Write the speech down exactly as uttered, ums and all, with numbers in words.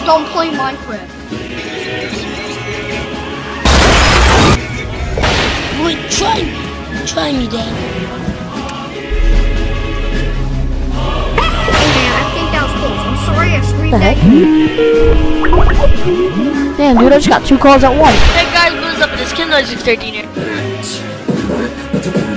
don't play Minecraft. Wait, try me. Try me, Dan. Hey man, I think that was close. I'm sorry I screamed The at heck? you. Damn, dude, I just got two calls at once. Hey guys, what is up? It's Ken six thirteen here.